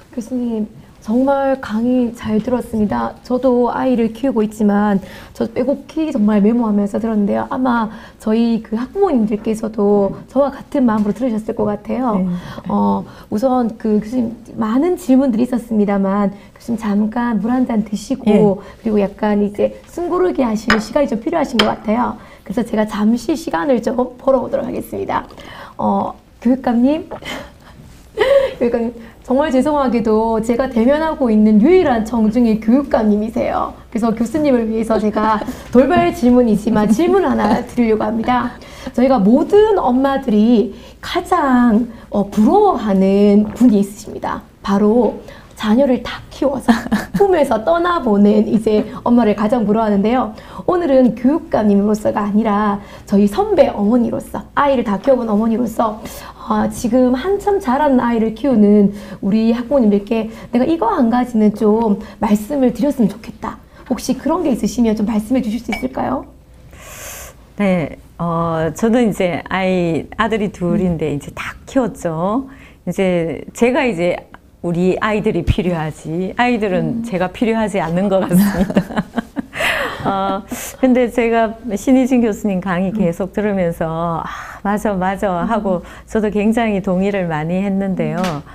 교수님, 정말 강의 잘 들었습니다. 저도 아이를 키우고 있지만 저 빼곡히 정말 메모하면서 들었는데요. 아마 저희 그 학부모님들께서도 저와 같은 마음으로 들으셨을 것 같아요. 네. 우선 그 교수님 많은 질문들이 있었습니다만 교수님 잠깐 물 한 잔 드시고 예. 그리고 약간 이제 숨 고르게 하시는 시간이 좀 필요하신 것 같아요. 그래서 제가 잠시 시간을 좀 벌어보도록 하겠습니다. 교육감님. 교육감님, 정말 죄송하게도 제가 대면하고 있는 유일한 정중의 교육감님이세요. 그래서 교수님을 위해서 제가 돌발 질문이지만 질문 하나 드리려고 합니다. 저희가 모든 엄마들이 가장 부러워하는 분이 있으십니다. 바로 자녀를 다 키워서 품에서 떠나보낸 이제 엄마를 가장 부러워하는데요. 오늘은 교육감님으로서가 아니라 저희 선배 어머니로서, 아이를 다 키워본 어머니로서 지금 한참 자라는 아이를 키우는 우리 학부모님들께 내가 이거 한 가지는 좀 말씀을 드렸으면 좋겠다. 혹시 그런 게 있으시면 좀 말씀해 주실 수 있을까요? 네, 저는 이제 아들이 둘인데 이제 다 키웠죠. 이제 제가 이제 우리 아이들이 필요하지, 아이들은 제가 필요하지 않는 것 같습니다. 근데 제가 신희진 교수님 강의 계속 들으면서 맞아 하고 저도 굉장히 동의를 많이 했는데요.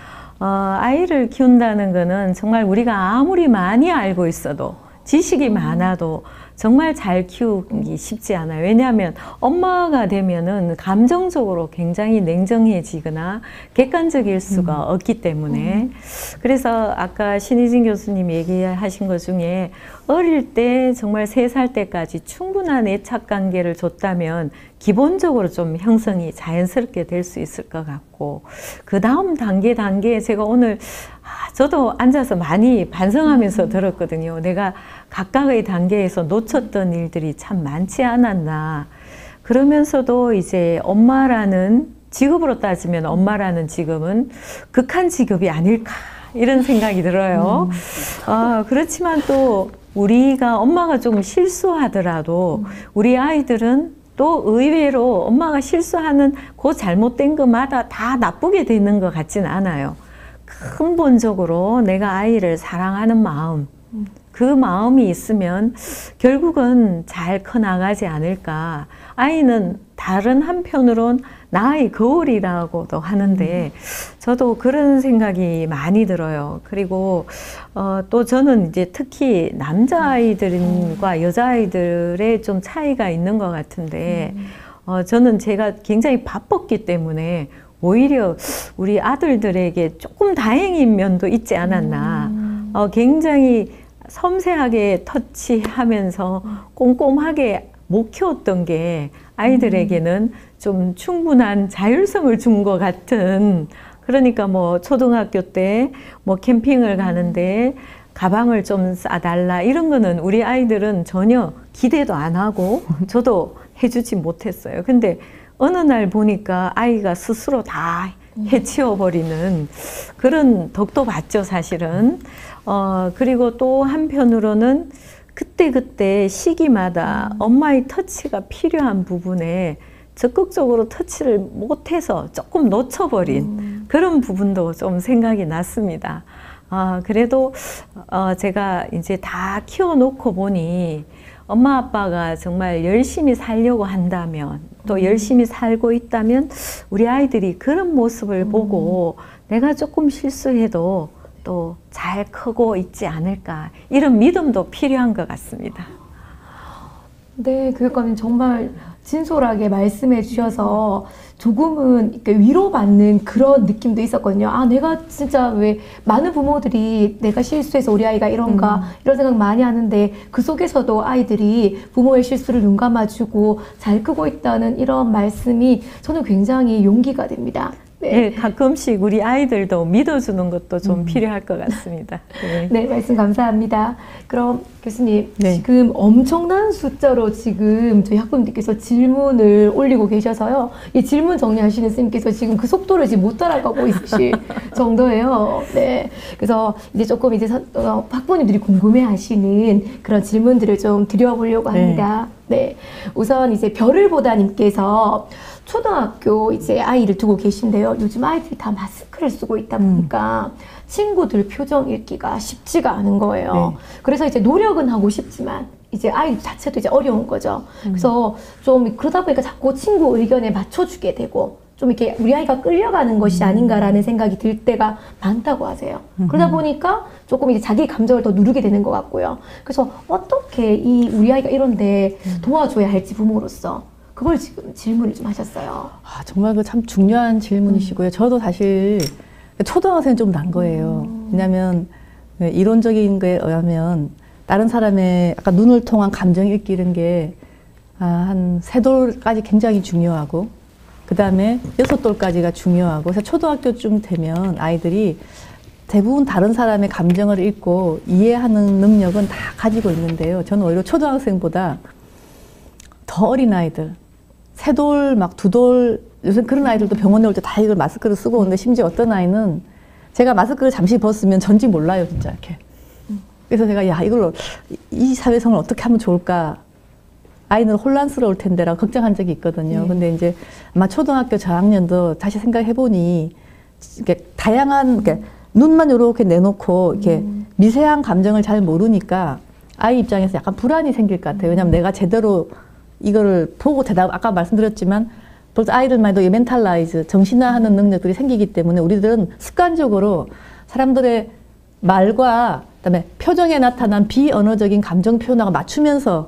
아이를 키운다는 거는 정말 우리가 아무리 많이 알고 있어도 지식이 많아도 정말 잘 키우기 쉽지 않아요. 왜냐하면 엄마가 되면은 감정적으로 굉장히 냉정해지거나 객관적일 수가 없기 때문에. 그래서 아까 신희진 교수님 얘기하신 것 중에 어릴 때 정말 3살 때까지 충분한 애착 관계를 줬다면 기본적으로 좀 형성이 자연스럽게 될 수 있을 것 같고, 그 다음 단계에 제가 오늘 저도 앉아서 많이 반성하면서 들었거든요. 내가 각각의 단계에서 놓쳤던 일들이 참 많지 않았나. 그러면서도 이제 엄마라는 직업으로 따지면 엄마라는 직업은 극한 직업이 아닐까 이런 생각이 들어요. 그렇지만 또 우리가 엄마가 좀 실수하더라도 우리 아이들은 또 의외로 엄마가 실수하는 그 잘못된 것마다 다 나쁘게 되는 것 같지는 않아요. 근본적으로 내가 아이를 사랑하는 마음, 그 마음이 있으면 결국은 잘 커나가지 않을까. 아이는 다른 한편으로는 나의 거울이라고도 하는데 저도 그런 생각이 많이 들어요. 그리고 또 저는 이제 특히 남자아이들과 여자아이들의 좀 차이가 있는 것 같은데 저는 제가 굉장히 바빴기 때문에 오히려 우리 아들들에게 조금 다행인 면도 있지 않았나. 굉장히 섬세하게 터치하면서 꼼꼼하게 못 키웠던 게 아이들에게는 좀 충분한 자율성을 준 것 같은. 그러니까 뭐 초등학교 때 뭐 캠핑을 가는데 가방을 좀 싸달라 이런 거는 우리 아이들은 전혀 기대도 안 하고 저도 해주지 못했어요. 근데 어느 날 보니까 아이가 스스로 다 해치워버리는 그런 덕도 봤죠, 사실은. 그리고 또 한편으로는 그때그때 시기마다 엄마의 터치가 필요한 부분에 적극적으로 터치를 못해서 조금 놓쳐버린 그런 부분도 좀 생각이 났습니다. 그래도 제가 이제 다 키워놓고 보니 엄마 아빠가 정말 열심히 살려고 한다면 또 열심히 살고 있다면 우리 아이들이 그런 모습을 보고 내가 조금 실수해도 또 잘 크고 있지 않을까 이런 믿음도 필요한 것 같습니다. 네, 교육감님 정말 진솔하게 말씀해 주셔서 조금은 이렇게 위로받는 그런 느낌도 있었거든요. 내가 진짜 왜 많은 부모들이 내가 실수해서 우리 아이가 이런가 이런 생각 많이 하는데 그 속에서도 아이들이 부모의 실수를 눈 감아주고 잘 크고 있다는 이런 말씀이 저는 굉장히 용기가 됩니다. 네, 가끔씩 우리 아이들도 믿어주는 것도 좀 필요할 것 같습니다. 네. 네, 말씀 감사합니다. 그럼 교수님, 네. 지금 엄청난 숫자로 지금 저희 학부모님께서 질문을 올리고 계셔서요. 이 질문 정리하시는 선생님께서 지금 그 속도를 지금 못 따라가고 있으실 정도예요. 네. 그래서 이제 조금 이제 학부모님들이 궁금해 하시는 그런 질문들을 좀 드려보려고 합니다. 네. 네, 우선 이제 별을 보다님께서 초등학교 이제 아이를 두고 계신데요. 요즘 아이들이 다 마스크를 쓰고 있다 보니까 친구들 표정 읽기가 쉽지가 않은 거예요. 네. 그래서 이제 노력은 하고 싶지만 이제 아이 자체도 이제 어려운 거죠. 그래서 좀 그러다 보니까 자꾸 친구 의견에 맞춰주게 되고 좀 이렇게 우리 아이가 끌려가는 것이 아닌가라는 생각이 들 때가 많다고 하세요. 그러다 보니까 조금 이제 자기 감정을 더 누르게 되는 것 같고요. 그래서 어떻게 이 우리 아이가 이런데 도와줘야 할지 부모로서 그걸 지금 질문을 좀 하셨어요. 아, 정말 그 참 중요한 질문이시고요. 저도 사실 초등학생 좀 난 거예요. 왜냐하면 이론적인 거에 의하면 다른 사람의 아까 눈을 통한 감정 읽기는 게 한 3돌까지 굉장히 중요하고 그 다음에 6돌까지가 중요하고 그래서 초등학교쯤 되면 아이들이 대부분 다른 사람의 감정을 읽고 이해하는 능력은 다 가지고 있는데요. 저는 오히려 초등학생보다 더 어린 아이들 3돌 막 2돌 요새 그런 아이들도 병원에 올 때 다 이걸 마스크를 쓰고 오는데 심지어 어떤 아이는 제가 마스크를 잠시 벗으면 전지 몰라요 진짜 이렇게. 그래서 제가 야 이걸 이 사회성을 어떻게 하면 좋을까 아이는 혼란스러울 텐데라고 걱정한 적이 있거든요. 근데 이제 아마 초등학교 저학년도 다시 생각해 보니 이렇게 다양한 이렇게 눈만 이렇게 내놓고 이렇게 미세한 감정을 잘 모르니까 아이 입장에서 약간 불안이 생길 것 같아요. 왜냐하면 내가 제대로 이거를 보고 대답 아까 말씀드렸지만 벌써 아이들만 해도 멘탈라이즈 정신화하는 능력들이 생기기 때문에 우리들은 습관적으로 사람들의 말과 그다음에 표정에 나타난 비언어적인 감정 표현하고 맞추면서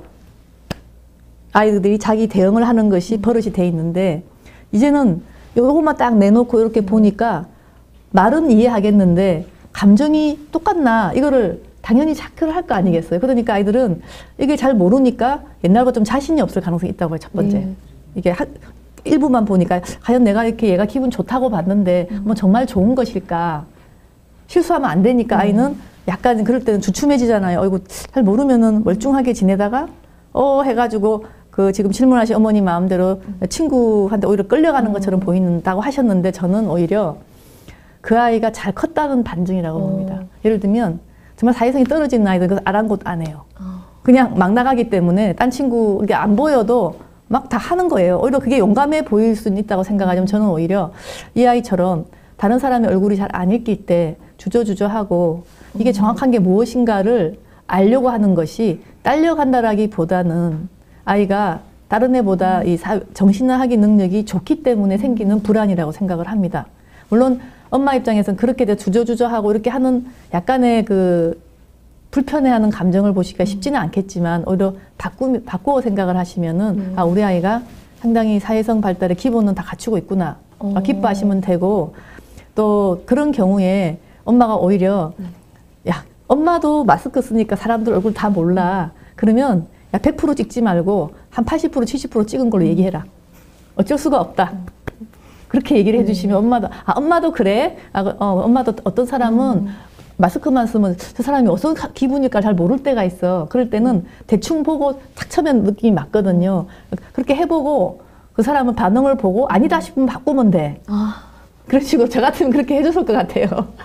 아이들이 자기 대응을 하는 것이 버릇이 돼 있는데 이제는 요것만 딱 내놓고 이렇게 보니까 말은 이해하겠는데 감정이 똑같나 이거를 당연히 체크를 할 거 아니겠어요. 그러니까 아이들은 이게 잘 모르니까 옛날보다 좀 자신이 없을 가능성이 있다고 해요. 첫 번째. 이게 일부만 보니까 과연 내가 이렇게 얘가 기분 좋다고 봤는데 뭐 정말 좋은 것일까. 실수하면 안 되니까 아이는 약간 그럴 때는 주춤해지잖아요. 어이구 잘 모르면은 멀쩡하게 지내다가 해가지고 그 지금 질문하신 어머니 마음대로 친구한테 오히려 끌려가는 것처럼 보인다고 하셨는데 저는 오히려 그 아이가 잘 컸다는 반증이라고 봅니다. 예를 들면 정말 사회성이 떨어지는 아이들 그 아랑곳 안 해요. 그냥 막 나가기 때문에 딴 친구 이게 안 보여도 막 다 하는 거예요. 오히려 그게 용감해 보일 수는 있다고 생각하지만 저는 오히려 이 아이처럼 다른 사람의 얼굴이 잘 안 읽힐 때 주저주저하고 이게 정확한 게 무엇인가를 알려고 하는 것이 딸려간다라기보다는 아이가 다른 애보다 이 정신화하기 능력이 좋기 때문에 생기는 불안이라고 생각을 합니다. 물론 엄마 입장에서는 그렇게 주저주저하고 이렇게 하는 약간의 그 불편해하는 감정을 보시기가 쉽지는 않겠지만 오히려 바꾸어 생각을 하시면은 아 우리 아이가 상당히 사회성 발달의 기본은 다 갖추고 있구나 기뻐하시면 되고 또 그런 경우에 엄마가 오히려 야 엄마도 마스크 쓰니까 사람들 얼굴 다 몰라 그러면 야 100% 찍지 말고 한 80% 70% 찍은 걸로 얘기해라 어쩔 수가 없다 그렇게 얘기를 해주시면 엄마도 그래 엄마도 어떤 사람은 마스크만 쓰면 저 사람이 어떤 기분일까 잘 모를 때가 있어 그럴 때는 대충 보고 탁 쳐면 느낌이 맞거든요 그렇게 해보고 그 사람은 반응을 보고 아니다 싶으면 바꾸면 돼 그런 식으로 저 같으면 그렇게 해줬을 것 같아요.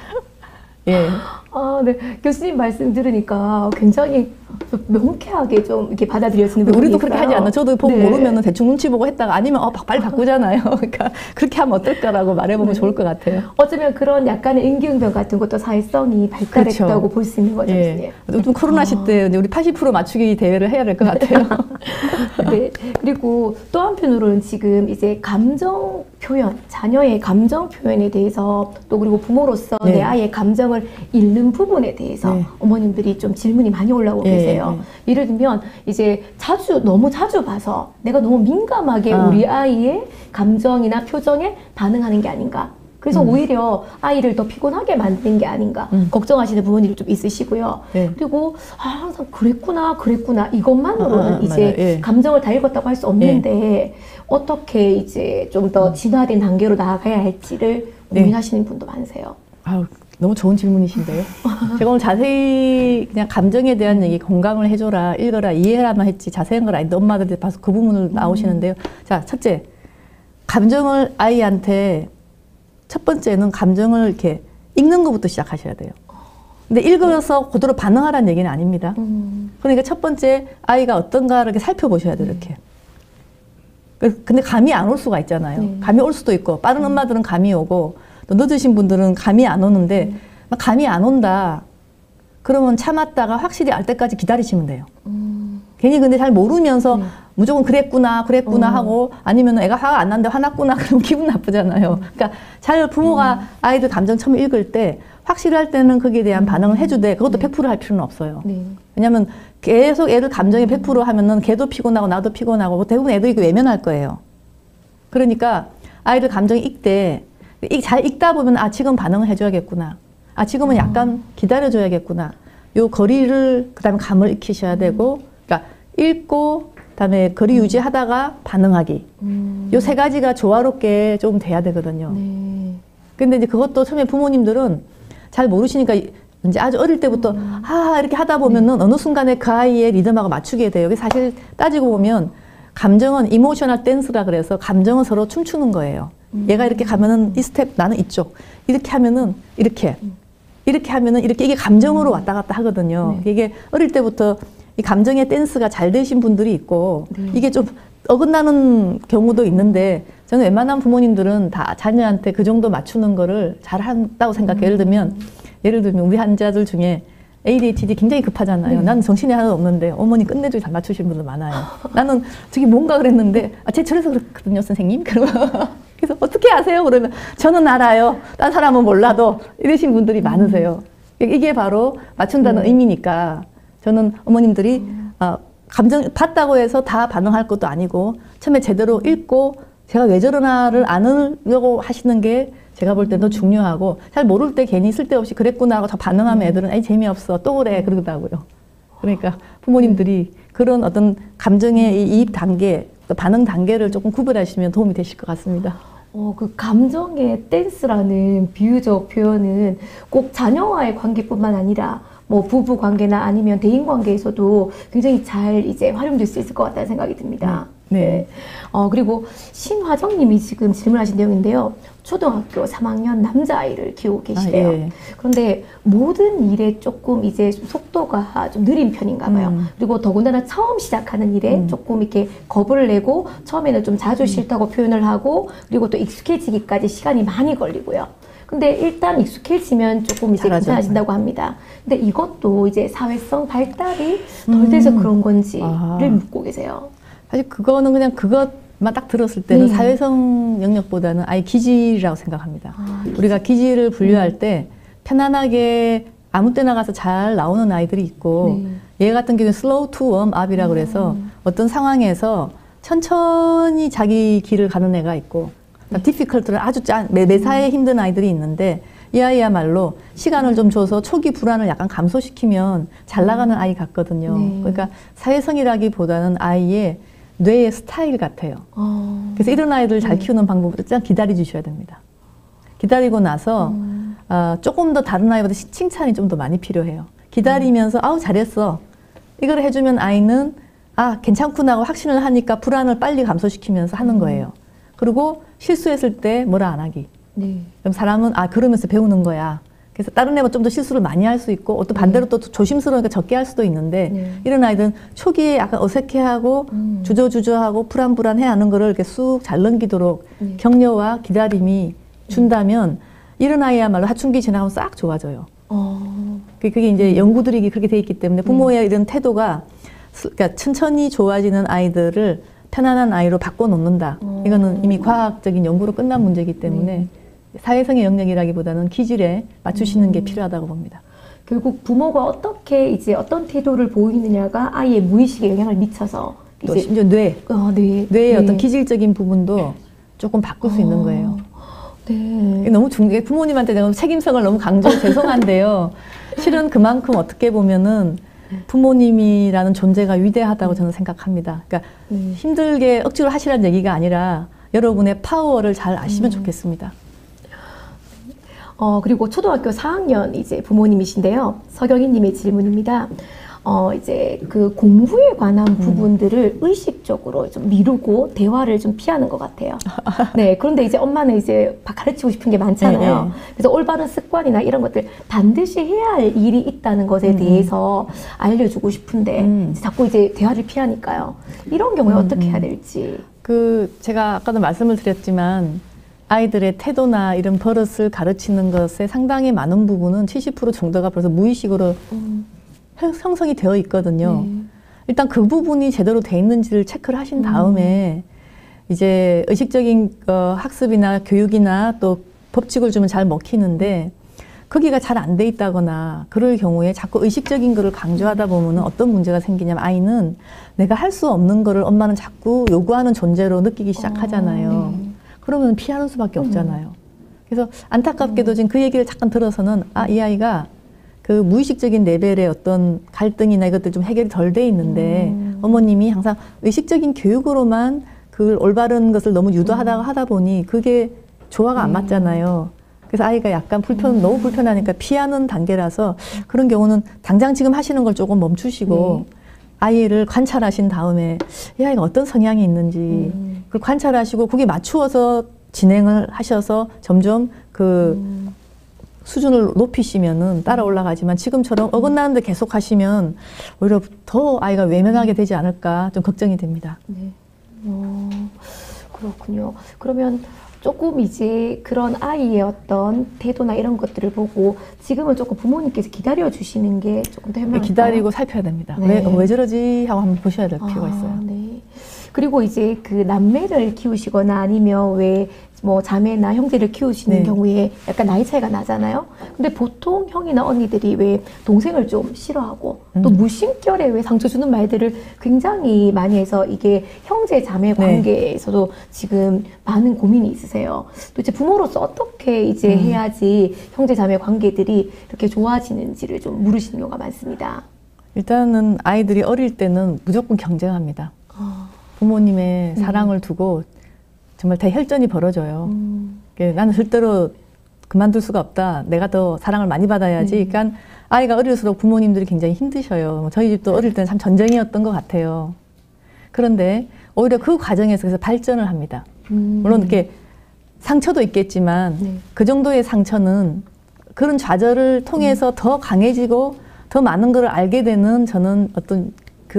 예. 네. 교수님 말씀 들으니까 굉장히 좀 명쾌하게 좀 이렇게 받아들여지는 부분이 우리도 있어요. 그렇게 하지 않나? 저도 보고 네. 모르면 대충 눈치 보고 했다가 아니면 빨리 바꾸잖아요. 그러니까 그렇게 하면 어떨까라고 말해보면 좋을 것 같아요. 어쩌면 그런 약간의 임기응변 같은 것도 사회성이 발달했다고 그렇죠. 볼 수 있는 거죠. 예. 좀 코로나 시대 우리 80% 맞추기 대회를 해야 될 것 같아요. 네. 그리고 또 한편으로는 지금 이제 감정 표현, 자녀의 감정 표현에 대해서 또 그리고 부모로서 네. 내 아이의 감정을 읽는 부분에 대해서 네. 어머님들이 좀 질문이 많이 올라오고 네. 계세요. 예를 들면 이제 너무 자주 봐서 내가 너무 민감하게 우리 아이의 감정이나 표정에 반응하는 게 아닌가. 그래서 오히려 아이를 더 피곤하게 만드는 게 아닌가 걱정하시는 부모님이 좀 있으시고요. 네. 그리고 항상 그랬구나 이것만으로는 이제 맞아요. 예. 감정을 다 읽었다고 할 수 없는데 어떻게 이제 좀 더 진화된 단계로 나아가야 할지를 고민하시는 분도 많으세요. 아유, 너무 좋은 질문이신데요. 제가 오늘 자세히 그냥 감정에 대한 얘기 공감을 해줘라, 읽어라, 이해해라만 했지 자세한 걸 아닌데 엄마들이 봐서 그 부분을 나오시는데요. 자, 첫째, 감정을 아이한테 첫 번째는 감정을 이렇게 읽는 것부터 시작하셔야 돼요. 근데 읽어서 그대로 반응하라는 얘기는 아닙니다. 그러니까 첫 번째 아이가 어떤가를 이렇게 살펴보셔야 돼요. 이렇게. 근데 감이 안 올 수가 있잖아요. 네. 감이 올 수도 있고 빠른 엄마들은 감이 오고 또 늦으신 분들은 감이 안 오는데 막 감이 안 온다. 그러면 참았다가 확실히 알 때까지 기다리시면 돼요. 괜히 근데 잘 모르면서 무조건 그랬구나 하고 아니면 애가 화가 안 났는데 화났구나 그러면 기분 나쁘잖아요. 그러니까 잘 부모가 아이들 감정 처음 읽을 때 확실할 때는 거기에 대한 반응을 해주되 그것도 100%할 필요는 없어요. 네. 왜냐하면 계속 애들 감정이 100% 하면은 걔도 피곤하고 나도 피곤하고 대부분 애들이 외면할 거예요. 그러니까 아이들 감정이 읽되 잘 읽다 보면 아 지금 반응을 해줘야겠구나. 아 지금은 약간 기다려줘야겠구나. 요 거리를 그다음에 감을 익히셔야 되고, 그러니까 읽고 그다음에 거리 유지하다가 반응하기. 요 세 가지가 조화롭게 좀 돼야 되거든요. 네. 근데 이제 그것도 처음에 부모님들은 잘 모르시니까 이제 아주 어릴 때부터 이렇게 하다 보면은 어느 순간에 그 아이의 리듬하고 맞추게 돼요. 이게 사실 따지고 보면 감정은 이모셔널 댄스라 그래서 감정은 서로 춤추는 거예요. 얘가 이렇게 가면은 이 스텝 나는 이쪽 이렇게 하면은 이렇게 하면은 이렇게 이게 감정으로 왔다 갔다 하거든요. 네. 이게 어릴 때부터 이 감정의 댄스가 잘 되신 분들이 있고 이게 좀 어긋나는 경우도 있는데 저는 웬만한 부모님들은 다 자녀한테 그 정도 맞추는 거를 잘 한다고 생각해요. 예를 들면 우리 환자들 중에 ADHD 굉장히 급하잖아요. 나는 정신이 하나도 없는데 어머니 끝내주기 잘 맞추시는 분들 많아요. 나는 저기 뭔가 그랬는데 제 저래서 그렇거든요 선생님. 그래서 어떻게 아세요? 그러면 저는 알아요. 딴 사람은 몰라도 이러신 분들이 많으세요. 이게 바로 맞춘다는 의미니까 저는 어머님들이 감정 봤다고 해서 다 반응할 것도 아니고 처음에 제대로 읽고 제가 왜 저러나를 아느려고 하시는 게 제가 볼 때 더 중요하고 잘 모를 때 괜히 쓸데없이 그랬구나 하고 더 반응하면 애들은 에이 재미없어 또 그래 그러더라고요. 그러니까 부모님들이 그런 어떤 감정의 이 이입 단계, 반응 단계를 조금 구별하시면 도움이 되실 것 같습니다. 그 감정의 댄스라는 비유적 표현은 꼭 자녀와의 관계뿐만 아니라 뭐 부부 관계나 아니면 대인 관계에서도 굉장히 잘 이제 활용될 수 있을 것 같다는 생각이 듭니다. 네. 그리고 신화정님이 지금 질문하신 내용인데요. 초등학교 3학년 남자아이를 키우고 계시대요. 예. 그런데 모든 일에 조금 이제 속도가 좀 느린 편인가 봐요. 그리고 더군다나 처음 시작하는 일에 조금 이렇게 겁을 내고 처음에는 좀 자주 싫다고 표현을 하고 그리고 또 익숙해지기까지 시간이 많이 걸리고요. 근데 일단 익숙해지면 조금 이제 잘하죠. 괜찮아진다고 합니다. 근데 이것도 이제 사회성 발달이 덜 돼서 그런 건지를 묻고 계세요. 사실 그거는 그냥 그것만 딱 들었을 때는 네. 사회성 영역보다는 아예 기질이라고 생각합니다. 우리가 기질을 분류할 때 편안하게 아무 때나 가서 잘 나오는 아이들이 있고 얘 같은 경우는 slow to warm up이라고 그래서 어떤 상황에서 천천히 자기 길을 가는 애가 있고 difficult는 아주 매사에 힘든 아이들이 있는데 이 아이야말로 시간을 좀 줘서 초기 불안을 약간 감소시키면 잘 나가는 아이 같거든요. 네. 그러니까 사회성이라기보다는 아이의 뇌의 스타일 같아요. 그래서 이런 아이들 잘 키우는 방법은 일단 기다려 주셔야 됩니다. 기다리고 나서 조금 더 다른 아이보다 칭찬이 좀 더 많이 필요해요. 기다리면서 아우 잘했어. 이걸 해주면 아이는 아 괜찮구나 하고 확신을 하니까 불안을 빨리 감소시키면서 하는 거예요. 그리고 실수했을 때 뭐라 안 하기. 네. 그럼 사람은 아 그러면서 배우는 거야. 그래서 다른 애보다 좀 더 실수를 많이 할 수 있고 또 반대로 또 조심스러우니까 적게 할 수도 있는데 이런 아이들은 초기에 약간 어색해하고 주저주저하고 불안해하는 거를 이렇게 쑥 잘 넘기도록 격려와 기다림이 준다면 이런 아이야말로 사춘기 지나가면 싹 좋아져요. 그게 이제 연구들이 그렇게 돼 있기 때문에 부모의 이런 태도가 그러니까 천천히 좋아지는 아이들을 편안한 아이로 바꿔놓는다. 이거는 이미 과학적인 연구로 끝난 문제이기 때문에 사회성의 영역이라기보다는 기질에 맞추시는 게 필요하다고 봅니다. 결국 부모가 어떻게 이제 어떤 태도를 보이느냐가 아이의 무의식에 영향을 미쳐서 또 이제 심지어 뇌의 어떤 기질적인 부분도 조금 바꿀 수 있는 거예요. 네. 너무 중요해. 부모님한테 내가 책임성을 너무 강조해 죄송한데요. 실은 그만큼 어떻게 보면은 부모님이라는 존재가 위대하다고 저는 생각합니다. 그러니까 힘들게 억지로 하시라는 얘기가 아니라 여러분의 파워를 잘 아시면 좋겠습니다. 그리고 초등학교 4학년 이제 부모님이신데요. 서경희 님의 질문입니다. 이제 그 공부에 관한 부분들을 의식적으로 좀 미루고 대화를 좀 피하는 것 같아요. 네. 그런데 이제 엄마는 이제 가르치고 싶은 게 많잖아요. 네. 그래서 올바른 습관이나 이런 것들 반드시 해야 할 일이 있다는 것에 대해서 알려주고 싶은데 자꾸 이제 대화를 피하니까요. 이런 경우에 어떻게 해야 될지. 제가 아까도 말씀을 드렸지만 아이들의 태도나 이런 버릇을 가르치는 것에 상당히 많은 부분은 70% 정도가 벌써 무의식으로 형성이 되어 있거든요. 네. 일단 그 부분이 제대로 돼 있는지를 체크를 하신 다음에 이제 의식적인 학습이나 교육이나 또 법칙을 주면 잘 먹히는데 거기가 잘 안 돼 있다거나 그럴 경우에 자꾸 의식적인 거를 강조하다 보면 어떤 문제가 생기냐면 아이는 내가 할 수 없는 거를 엄마는 자꾸 요구하는 존재로 느끼기 시작하잖아요. 네. 그러면 피하는 수밖에 없잖아요. 그래서 안타깝게도 지금 그 얘기를 잠깐 들어서는 이 아이가 그 무의식적인 레벨의 어떤 갈등이나 이것들 좀 해결이 덜 돼 있는데 어머님이 항상 의식적인 교육으로만 그 올바른 것을 너무 유도하다가 하다 보니 그게 조화가 안 맞잖아요. 그래서 아이가 약간 너무 불편하니까 피하는 단계라서 그런 경우는 당장 지금 하시는 걸 조금 멈추시고 아이를 관찰하신 다음에 이 아이가 어떤 성향이 있는지 그걸 관찰하시고 그게 맞추어서 진행을 하셔서 점점 그 수준을 높이시면은 따라 올라가지만 지금처럼 어긋나는데 계속 하시면 오히려 더 아이가 외면하게 되지 않을까 좀 걱정이 됩니다. 네. 그렇군요. 그러면 조금 이제 그런 아이의 어떤 태도나 이런 것들을 보고 지금은 조금 부모님께서 기다려 주시는 게 조금 더 현명할까요? 기다리고 살펴야 됩니다. 네. 왜 저러지 하고 한번 보셔야 될 필요가 있어요. 네. 그리고 이제 그 남매를 키우시거나 아니면 왜 뭐 자매나 형제를 키우시는 네. 경우에 약간 나이 차이가 나잖아요. 근데 보통 형이나 언니들이 왜 동생을 좀 싫어하고 또 무심결에 왜 상처 주는 말들을 굉장히 많이 해서 이게 형제 자매 관계에서도 지금 많은 고민이 있으세요. 또 이제 부모로서 어떻게 이제 해야지 형제 자매 관계들이 이렇게 좋아지는지를 좀 물으시는 경우가 많습니다. 일단은 아이들이 어릴 때는 무조건 경쟁합니다. 부모님의 사랑을 두고 정말 대혈전이 벌어져요. 나는 절대로 그만둘 수가 없다. 내가 더 사랑을 많이 받아야지. 그러니까 아이가 어릴수록 부모님들이 굉장히 힘드셔요. 저희 집도 어릴 때는 참 전쟁이었던 것 같아요. 그런데 오히려 그 과정에서 그래서 발전을 합니다. 물론 이렇게 상처도 있겠지만 그 정도의 상처는 그런 좌절을 통해서 더 강해지고 더 많은 걸 알게 되는 저는 어떤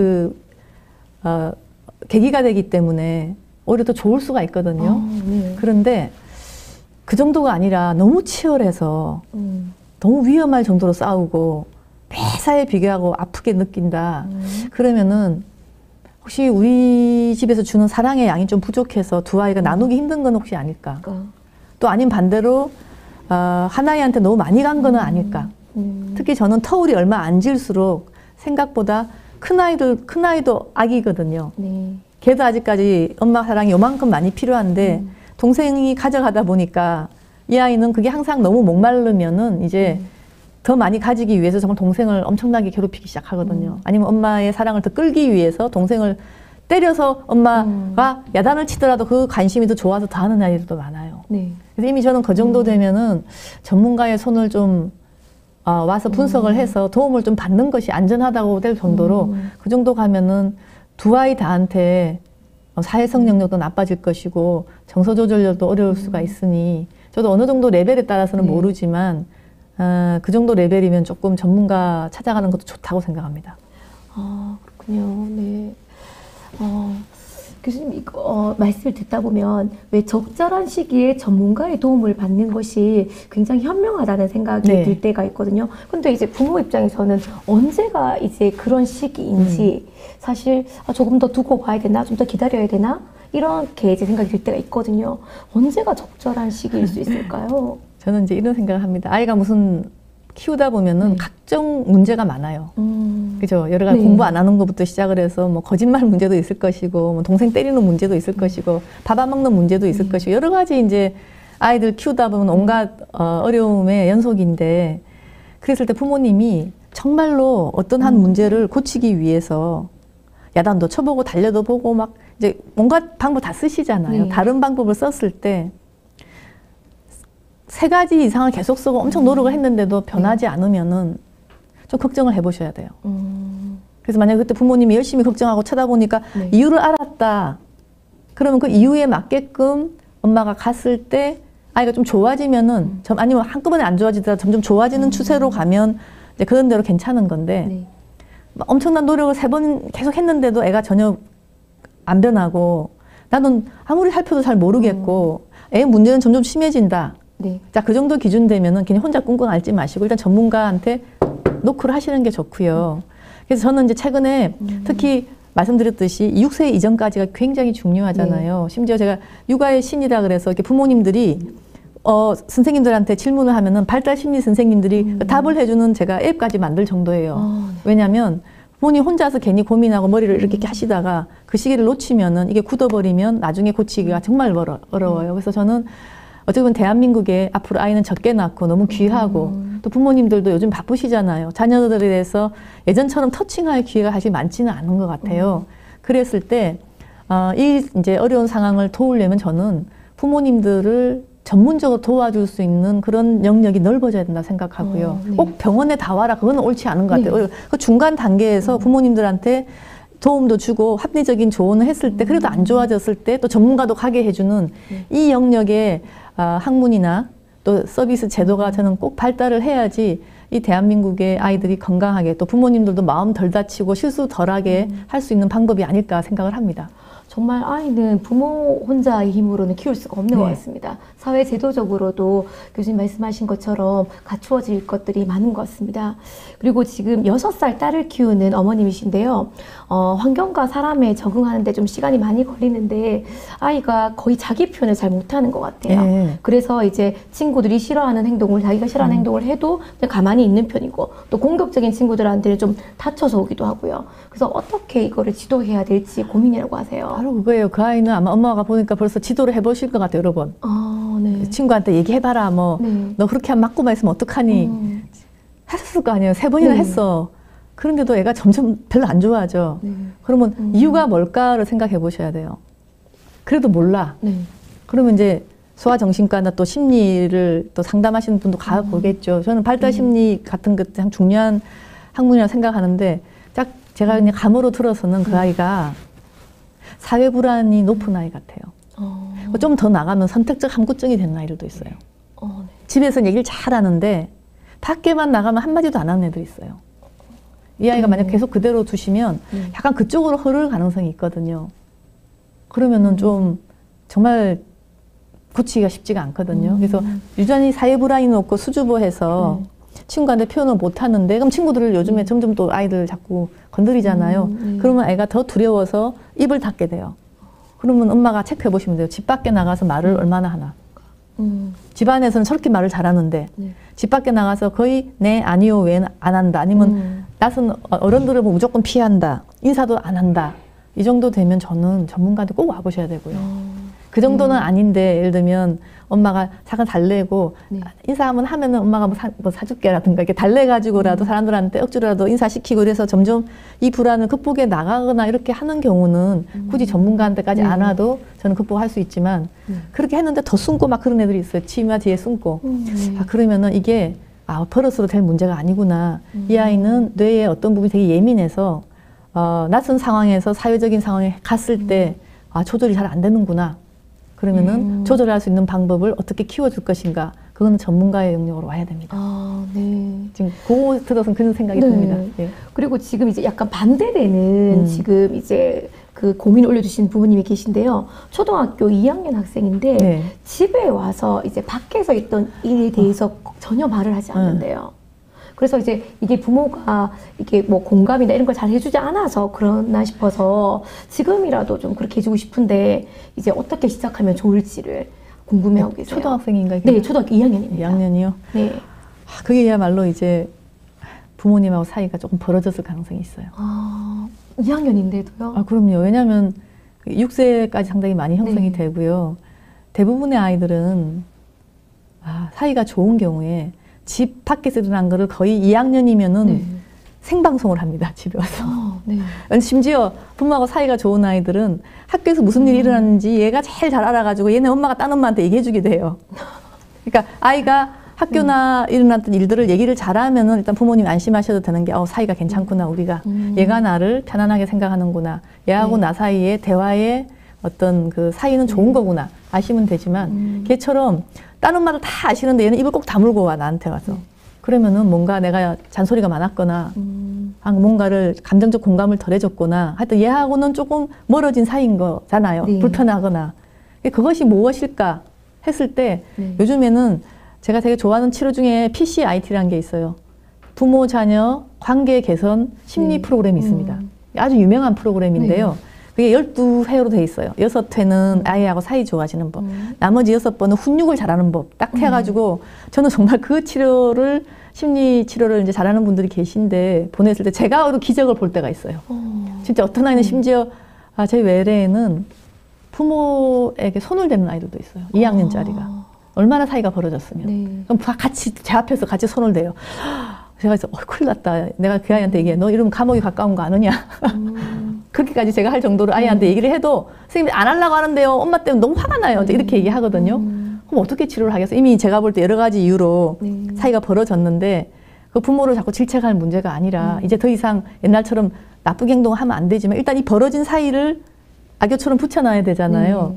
계기가 되기 때문에 오히려 더 좋을 수가 있거든요. 그런데 그 정도가 아니라 너무 치열해서 너무 위험할 정도로 싸우고 매사에 비교하고 아프게 느낀다. 그러면은 혹시 우리 집에서 주는 사랑의 양이 좀 부족해서 두 아이가 나누기 힘든 건 혹시 아닐까? 또 아닌 반대로 한 아이한테 너무 많이 간 거는 아닐까? 특히 저는 터울이 얼마 안 질수록 생각보다 큰 아이도 아기거든요. 걔도 아직까지 엄마 사랑이 요만큼 많이 필요한데 동생이 가져가다 보니까 이 아이는 그게 항상 너무 목마르면은 이제 더 많이 가지기 위해서 정말 동생을 엄청나게 괴롭히기 시작하거든요. 아니면 엄마의 사랑을 더 끌기 위해서 동생을 때려서 엄마가 야단을 치더라도 그 관심이 더 좋아서 더 하는 아이들도 많아요. 그래서 이미 저는 그 정도 되면은 전문가의 손을 좀 와서 분석을 해서 도움을 좀 받는 것이 안전하다고 될 정도로 그 정도 가면은 두 아이 다한테 사회성 영역도 나빠질 것이고 정서 조절력도 어려울 수가 있으니 저도 어느 정도 레벨에 따라서는 모르지만 그 정도 레벨이면 조금 전문가 찾아가는 것도 좋다고 생각합니다. 그렇군요. 네. 교수님 이거 말씀을 듣다 보면 왜 적절한 시기에 전문가의 도움을 받는 것이 굉장히 현명하다는 생각이 들 때가 있거든요. 근데 이제 부모 입장에서는 언제가 이제 그런 시기인지 사실 조금 더 두고 봐야 되나, 좀 더 기다려야 되나 이렇게 이제 생각이 들 때가 있거든요. 언제가 적절한 시기일 수 있을까요? 저는 이제 이런 생각을 합니다. 아이가 무슨 키우다 보면은 각종 문제가 많아요. 그죠? 여러 가지 공부 안 하는 것부터 시작을 해서 뭐 거짓말 문제도 있을 것이고, 뭐 동생 때리는 문제도 있을 것이고, 밥 안 먹는 문제도 있을 것이고, 여러 가지 이제 아이들 키우다 보면 온갖 어려움의 연속인데, 그랬을 때 부모님이 정말로 어떤 한 문제를 고치기 위해서 야단도 쳐보고 달려도 보고 막 이제 온갖 방법 다 쓰시잖아요. 다른 방법을 썼을 때 3가지 이상을 계속 쓰고 엄청 노력을 했는데도 변하지 않으면은 좀 걱정을 해보셔야 돼요. 그래서 만약에 그때 부모님이 열심히 걱정하고 쳐다보니까 네. 이유를 알았다. 그러면 그 이유에 맞게끔 엄마가 갔을 때 아이가 좀 좋아지면은 아니면 한꺼번에 안 좋아지더라도 점점 좋아지는 추세로 가면 이제 그런 대로 괜찮은 건데 네. 막 엄청난 노력을 3번 계속 했는데도 애가 전혀 안 변하고 나는 아무리 살펴도 잘 모르겠고 애 문제는 점점 심해진다. 네. 자, 그 정도 기준 되면은 그냥 혼자 끙끙 앓지 마시고 일단 전문가한테 노크를 하시는 게 좋고요. 그래서 저는 이제 최근에 특히 말씀드렸듯이 6세 이전까지가 굉장히 중요하잖아요. 심지어 제가 육아의 신이라 그래서 이렇게 부모님들이 선생님들한테 질문을 하면은 발달 심리 선생님들이 답을 해주는 제가 앱까지 만들 정도예요. 네. 왜냐하면 부모님 혼자서 괜히 고민하고 머리를 이렇게 하시다가 그 시기를 놓치면은 이게 굳어버리면 나중에 고치기가 정말 어려워요. 그래서 저는 어떻게 보면 대한민국에 앞으로 아이는 적게 낳고 너무 귀하고 또 부모님들도 요즘 바쁘시잖아요. 자녀들에 대해서 예전처럼 터칭할 기회가 사실 많지는 않은 것 같아요. 그랬을 때 이 이제 어려운 상황을 도우려면 저는 부모님들을 전문적으로 도와줄 수 있는 그런 영역이 넓어져야 된다 생각하고요. 네. 꼭 병원에 다 와라 그건 옳지 않은 것 같아요. 네. 그 중간 단계에서 부모님들한테 도움도 주고 합리적인 조언을 했을 때 그래도 안 좋아졌을 때 또 전문가도 가게 해주는 이 영역에 학문이나 또 서비스 제도가 저는 꼭 발달을 해야지 이 대한민국의 아이들이 건강하게 또 부모님들도 마음 덜 다치고 실수 덜하게 할 수 있는 방법이 아닐까 생각을 합니다. 정말 아이는 부모 혼자의 힘으로는 키울 수가 없는 것 네. 같습니다. 사회 제도적으로도 교수님 말씀하신 것처럼 갖추어질 것들이 많은 것 같습니다. 그리고 지금 6살 딸을 키우는 어머님이신데요. 환경과 사람에 적응하는데 좀 시간이 많이 걸리는데 아이가 거의 자기 표현을 잘 못하는 것 같아요. 네. 그래서 이제 친구들이 싫어하는 행동을 자기가 싫어하는 행동을 해도 그냥 가만히 있는 편이고 또 공격적인 친구들한테는 좀 다쳐서 오기도 하고요. 그래서 어떻게 이거를 지도해야 될지 고민이라고 하세요. 바로 그거예요. 그 아이는 아마 엄마가 보니까 벌써 지도를 해보실 것 같아요, 여러 번. 네. 친구한테 얘기해봐라, 뭐. 네. 너 그렇게 하면 맞고만 있으면 어떡하니. 하셨을 거 아니에요. 3번이나 네. 했어. 그런데도 애가 점점 별로 안 좋아하죠. 네. 그러면 이유가 뭘까를 생각해 보셔야 돼요. 그래도 몰라. 네. 그러면 이제 소아정신과나 또 심리를 또 상담하시는 분도 가보겠죠. 저는 발달 심리 같은 것 참 중요한 학문이라고 생각하는데 딱 제가 그냥 감으로 들어서는 그 아이가 사회 불안이 높은 아이 같아요. 좀 더 나가면 선택적 함구증이 되는 아이들도 있어요. 네. 집에서는 얘기를 잘 하는데 밖에만 나가면 한마디도 안 하는 애들이 있어요. 이 아이가 만약 계속 그대로 두시면 약간 그쪽으로 흐를 가능성이 있거든요. 그러면은 좀 정말 고치기가 쉽지가 않거든요. 그래서 유전이 사회 불안이 높고 수줍어해서 친구한테 표현을 못 하는데 그럼 친구들을 요즘에 점점 또 아이들 자꾸 건드리잖아요. 그러면 애가 더 두려워서 입을 닫게 돼요. 그러면 엄마가 체크해 보시면 돼요. 집 밖에 나가서 말을 얼마나 하나. 집 안에서는 저렇게 말을 잘하는데 집 밖에 나가서 거의 네, 아니요, 왜 안 한다. 아니면 낯선 어른들을 보면 무조건 피한다. 인사도 안 한다. 이 정도 되면 저는 전문가한테 꼭 와보셔야 되고요. 그 정도는 아닌데 예를 들면 엄마가 잠깐 달래고 인사 한번 하면은 엄마가 뭐 사줄게라든가 이렇게 달래가지고라도 사람들한테 억지로라도 인사시키고 그래서 점점 이 불안을 극복해 나가거나 이렇게 하는 경우는 굳이 전문가한테까지 안 와도 저는 극복할 수 있지만 그렇게 했는데 더 숨고 막 그런 애들이 있어요. 치마 뒤에 숨고. 그러면은 이게 버릇으로 될 문제가 아니구나. 이 아이는 뇌의 어떤 부분이 되게 예민해서 낯선 상황에서 사회적인 상황에 갔을 때 조절이 잘 안 되는구나. 그러면은 조절할 수 있는 방법을 어떻게 키워줄 것인가. 그거는 전문가의 영역으로 와야 됩니다. 네. 지금 그거 들어서는 그런 생각이 네. 듭니다. 예. 그리고 지금 이제 약간 반대되는 지금 이제 그 고민 올려주신 부모님이 계신데요. 초등학교 2학년 학생인데 네. 집에 와서 이제 밖에서 있던 일에 대해서 전혀 말을 하지 않는데요. 그래서 이제 이게 부모가 이게 뭐 공감이나 이런 걸 잘 해주지 않아서 그러나 싶어서 지금이라도 좀 그렇게 해주고 싶은데 이제 어떻게 시작하면 좋을지를 궁금해하고 계세요. 초등학생인가요? 네, 초등학교 2학년입니다. 2학년이요? 네. 그게야말로 이제 부모님하고 사이가 조금 벌어졌을 가능성이 있어요. 2학년인데도요? 그럼요. 왜냐하면 6세까지 상당히 많이 형성이 되고요. 대부분의 아이들은 사이가 좋은 경우에 집 밖에서 일어난 거를 거의 2학년이면은 생방송을 합니다. 집에 와서. 네. 심지어 부모하고 사이가 좋은 아이들은 학교에서 무슨 일이 일어났는지 얘가 제일 잘 알아가지고 얘네 엄마가 딴 엄마한테 얘기해 주기도 해요. 그러니까 아이가 학교나 일어났던 일들을 얘기를 잘하면은 일단 부모님 안심하셔도 되는 게 사이가 괜찮구나 우리가 얘가 나를 편안하게 생각하는구나 얘하고 나 사이에 대화의 어떤 그 사이는 좋은 거구나 아시면 되지만 걔처럼 다른 말을 다 아시는데 얘는 입을 꼭 다물고 와 나한테 와서 그러면은 뭔가 내가 잔소리가 많았거나 뭔가를 감정적 공감을 덜 해줬거나 하여튼 얘하고는 조금 멀어진 사이인 거잖아요. 네. 불편하거나 그것이 무엇일까 했을 때 요즘에는 제가 되게 좋아하는 치료 중에 PCIT라는 게 있어요. 부모 자녀 관계 개선 심리 프로그램이 있습니다. 아주 유명한 프로그램인데요. 그게 12회로 돼 있어요. 6회는 아이하고 사이 좋아지는 법. 나머지 6번은 훈육을 잘하는 법. 딱 해가지고 저는 정말 그 치료를 심리 치료를 이제 잘하는 분들이 계신데 보냈을 때 제가 기적을 볼 때가 있어요. 진짜 어떤 아이는 심지어 저희 외래에는 부모에게 손을 대는 아이들도 있어요. 2학년짜리가. 얼마나 사이가 벌어졌으면. 그럼 같이 제 앞에서 같이 손을 대요. 제가 그래서 큰일 났다. 내가 그 아이한테 얘기해. 너 이러면 감옥에 가까운 거 아느냐. 그렇게까지 제가 할 정도로 아이한테 얘기를 해도 선생님이 안 하려고 하는데요. 엄마 때문에 너무 화가 나요. 이렇게 얘기하거든요. 그럼 어떻게 치료를 하겠어요? 이미 제가 볼 때 여러 가지 이유로 사이가 벌어졌는데 그 부모를 자꾸 질책할 문제가 아니라 이제 더 이상 옛날처럼 나쁘게 행동하면 안 되지만 일단 이 벌어진 사이를 악교처럼 붙여놔야 되잖아요.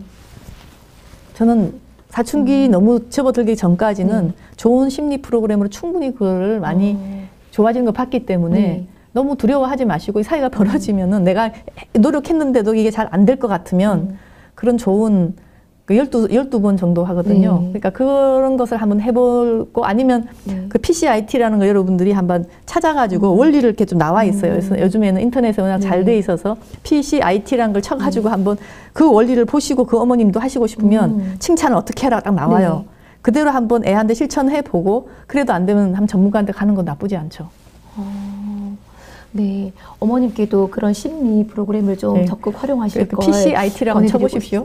저는 사춘기 너무 접어들기 전까지는 좋은 심리 프로그램으로 충분히 그걸 많이 좋아지는 걸 봤기 때문에 너무 두려워하지 마시고 이 사이가 벌어지면은 내가 노력했는데도 이게 잘 안 될 것 같으면 그런 좋은 12번 정도 하거든요. 그러니까 그런 것을 한번 해보고 아니면 그 PCIT라는 거 여러분들이 한번 찾아가지고 원리를 이렇게 좀 나와 있어요. 그래서 요즘에는 인터넷에 워낙 잘 돼 있어서 PCIT라는 걸 쳐가지고 한번 그 원리를 보시고 그 어머님도 하시고 싶으면 칭찬을 어떻게 해라 딱 나와요. 그대로 한번 애한테 실천해보고 그래도 안 되면 한 전문가한테 가는 건 나쁘지 않죠. 네, 어머님께도 그런 심리 프로그램을 좀 적극 활용하실 걸 PCIT라고 쳐보십시오.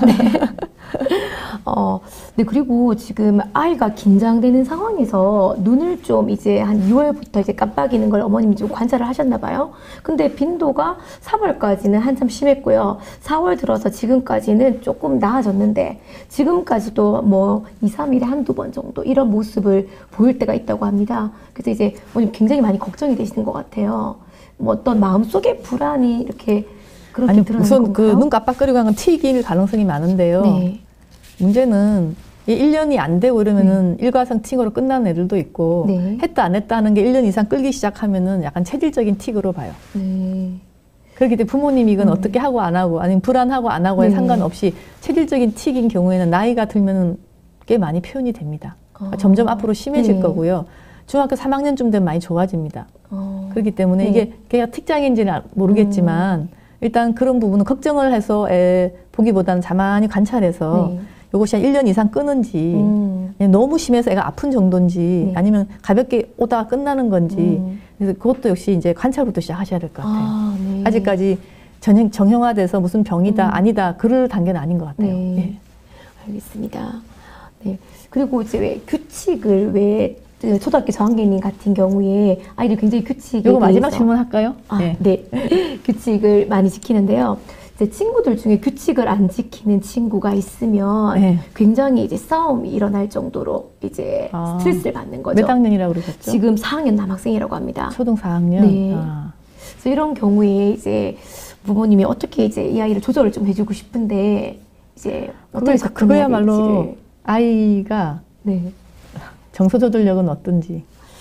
네, 그리고 지금 아이가 긴장되는 상황에서 눈을 좀 이제 한 2월부터 이제 깜빡이는 걸 어머님이 좀 관찰을 하셨나 봐요. 근데 빈도가 3월까지는 한참 심했고요. 4월 들어서 지금까지는 조금 나아졌는데 지금까지도 뭐 2, 3일에 한두 번 정도 이런 모습을 보일 때가 있다고 합니다. 그래서 이제 어머님 굉장히 많이 걱정이 되시는 것 같아요. 뭐 어떤 마음속의 불안이 이렇게 그렇게 아니, 드러나는 우선 건가요? 그 눈 깜빡거리고 하는 건 튀길 가능성이 많은데요. 문제는 1년이 안 되고 이러면은 일과성 틱으로 끝나는 애들도 있고 했다 안 했다 하는 게 1년 이상 끌기 시작하면은 약간 체질적인 틱으로 봐요. 그렇기 때문에 부모님이 이건 어떻게 하고 안 하고 아니면 불안하고 안 하고에 상관없이 체질적인 틱인 경우에는 나이가 들면은 꽤 많이 표현이 됩니다. 그러니까 점점 앞으로 심해질 거고요. 중학교 3학년쯤 되면 많이 좋아집니다. 그렇기 때문에 이게 걔가 틱장인지는 모르겠지만 일단 그런 부분은 걱정을 해서 애 보기보다는 가만히 관찰해서 이것이 한 1년 이상 끄는지 너무 심해서 애가 아픈 정도인지 아니면 가볍게 오다가 끝나는 건지 그래서 그것도 역시 이제 관찰부터 시작하셔야 될 것 같아요. 아직까지 정형화돼서 무슨 병이다 아니다 그럴 단계는 아닌 것 같아요. 알겠습니다. 네. 그리고 이제 왜 규칙을 왜 초등학교 저학년인 같은 경우에 아이들 굉장히 규칙에 이거 마지막 질문할까요? 네. 규칙을 많이 지키는데요. 이제 친구들 중에 규칙을 안 지키는 친구가 있으면 굉장히 이제 싸움이 일어날 정도로 이제 스트레스를 받는 거죠. 몇 학년이라고 그러셨죠? 지금 4학년 남학생이라고 합니다. 초등 4학년? 네. 그래서 이런 경우에 이제 부모님이 어떻게 이제 이 아이를 조절을 좀 해주고 싶은데 이제 어떻게 접근해야 그거야말로 될지를. 아이가 정서 조절력은 어떤지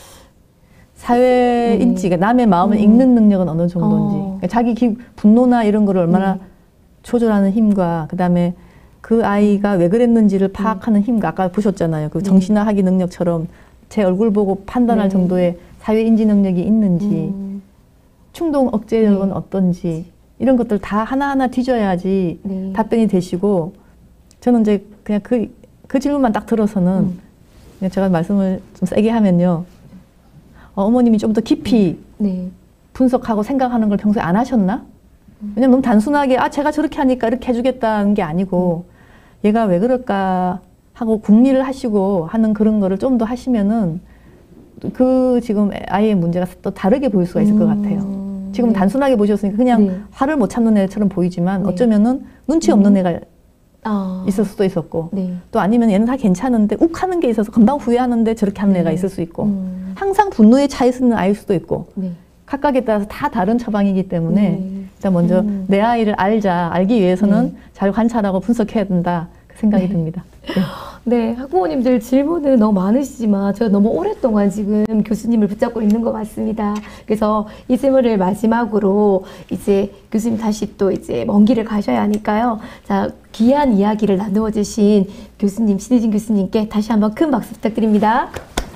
사회 인지가 남의 마음을 읽는 능력은 어느 정도인지 그러니까 자기 분노나 이런 거를 얼마나 조절하는 힘과 그다음에 그 아이가 왜 그랬는지를 파악하는 힘과 아까 보셨잖아요. 그 정신화하기 능력처럼 제 얼굴 보고 판단할 정도의 사회 인지 능력이 있는지 충동 억제력은 어떤지 이런 것들 다 하나하나 뒤져야지 답변이 되시고 저는 이제 그냥 그 질문만 딱 들어서는 그냥 제가 말씀을 좀 세게 하면요. 어머님이 좀 더 깊이 분석하고 생각하는 걸 평소에 안 하셨나? 왜냐면 너무 단순하게 제가 저렇게 하니까 이렇게 해주겠다는 게 아니고 얘가 왜 그럴까 하고 궁리를 하시고 하는 그런 거를 좀 더 하시면은 그 지금 아이의 문제가 또 다르게 보일 수가 있을 것 같아요. 지금 단순하게 보셨으니까 그냥 화를 못 참는 애처럼 보이지만 어쩌면은 눈치 없는 애가 있을 수도 있었고 네. 또 아니면 얘는 다 괜찮은데 욱하는 게 있어서 금방 후회하는데 저렇게 하는 애가 있을 수 있고 항상 분노에 차 있는 아이일 수도 있고 네. 각각에 따라서 다 다른 처방이기 때문에 네. 일단 먼저 내 아이를 알기 위해서는 잘 관찰하고 분석해야 된다 그 생각이 듭니다. 네, 학부모님들 질문은 너무 많으시지만 제가 너무 오랫동안 지금 교수님을 붙잡고 있는 것 같습니다. 그래서 이 질문을 마지막으로 이제 교수님 다시 또 이제 먼 길을 가셔야 하니까요. 자, 귀한 이야기를 나누어 주신 교수님, 신혜진 교수님께 다시 한번 큰 박수 부탁드립니다.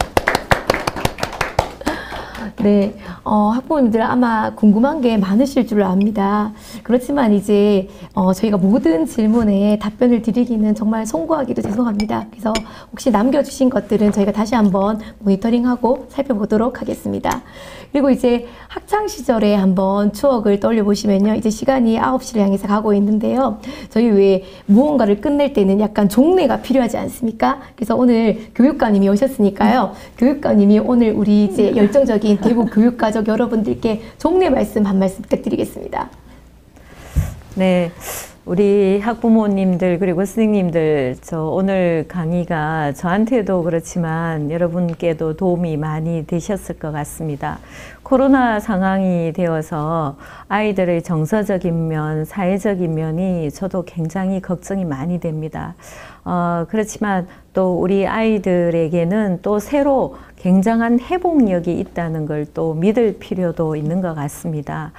네, 학부모님들 아마 궁금한 게 많으실 줄 압니다. 그렇지만 이제 저희가 모든 질문에 답변을 드리기는 정말 송구하기도 죄송합니다. 그래서 혹시 남겨주신 것들은 저희가 다시 한번 모니터링하고 살펴보도록 하겠습니다. 그리고 이제 학창 시절에 한번 추억을 떠올려 보시면요. 이제 시간이 9시를 향해서 가고 있는데요. 저희 왜 무언가를 끝낼 때는 약간 종례가 필요하지 않습니까? 그래서 오늘 교육관님이 오셨으니까요. 교육관님이 오늘 우리 이제 열정적인 대구 교육가족 여러분들께 종례 말씀 한 말씀 부탁드리겠습니다. 네, 우리 학부모님들 그리고 선생님들 저 오늘 강의가 저한테도 그렇지만 여러분께도 도움이 많이 되셨을 것 같습니다. 코로나 상황이 되어서 아이들의 정서적인 면, 사회적인 면이 저도 굉장히 걱정이 많이 됩니다. 그렇지만 또 우리 아이들에게는 또 새로 굉장한 회복력이 있다는 걸 또 믿을 필요도 있는 것 같습니다.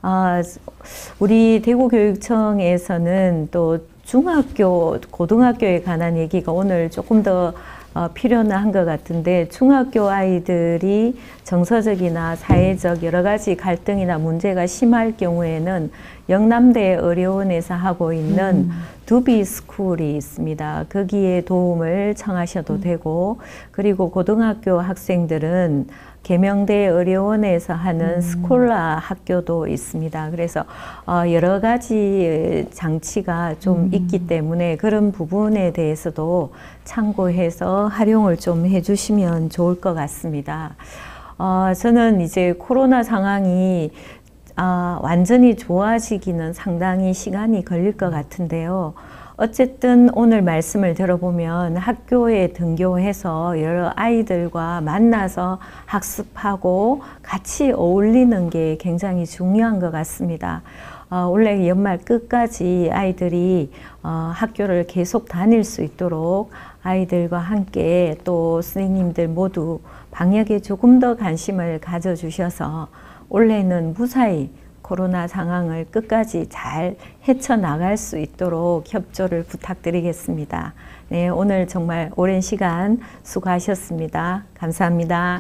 우리 대구교육청에서는 또 중학교, 고등학교에 관한 얘기가 오늘 조금 더 필요한 것 같은데 중학교 아이들이 정서적이나 사회적 여러 가지 갈등이나 문제가 심할 경우에는 영남대 의료원에서 하고 있는 두비스쿨이 있습니다. 거기에 도움을 청하셔도 되고 그리고 고등학교 학생들은 계명대 의료원에서 하는 스콜라 학교도 있습니다. 그래서 여러 가지 장치가 좀 있기 때문에 그런 부분에 대해서도 참고해서 활용을 좀 해주시면 좋을 것 같습니다. 저는 이제 코로나 상황이 완전히 좋아지기는 상당히 시간이 걸릴 것 같은데요. 어쨌든 오늘 말씀을 들어보면 학교에 등교해서 여러 아이들과 만나서 학습하고 같이 어울리는 게 굉장히 중요한 것 같습니다. 올해 연말 끝까지 아이들이 학교를 계속 다닐 수 있도록 아이들과 함께 또 선생님들 모두 방역에 조금 더 관심을 가져주셔서 올해는 무사히 코로나 상황을 끝까지 잘 헤쳐나갈 수 있도록 협조를 부탁드리겠습니다. 네, 오늘 정말 오랜 시간 수고하셨습니다. 감사합니다.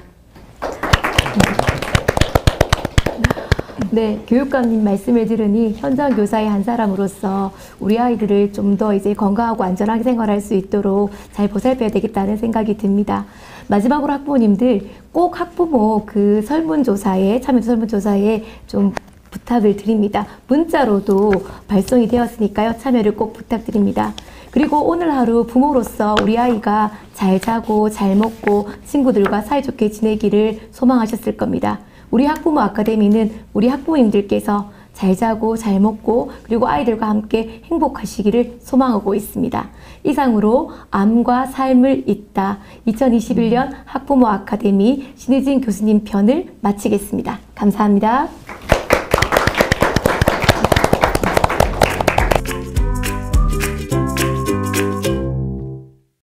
네, 교육감님 말씀을 들으니 현장 교사의 한 사람으로서 우리 아이들을 좀 더 이제 건강하고 안전하게 생활할 수 있도록 잘 보살펴야 되겠다는 생각이 듭니다. 마지막으로 학부모님들 꼭 학부모 그 설문조사에 참여 설문조사에 좀 부탁을 드립니다. 문자로도 발송이 되었으니까요. 참여를 꼭 부탁드립니다. 그리고 오늘 하루 부모로서 우리 아이가 잘 자고 잘 먹고 친구들과 사이좋게 지내기를 소망하셨을 겁니다. 우리 학부모 아카데미는 우리 학부모님들께서 잘 자고 잘 먹고 그리고 아이들과 함께 행복하시기를 소망하고 있습니다. 이상으로 암과 삶을 잇다 2021년 학부모 아카데미 신혜진 교수님 편을 마치겠습니다. 감사합니다.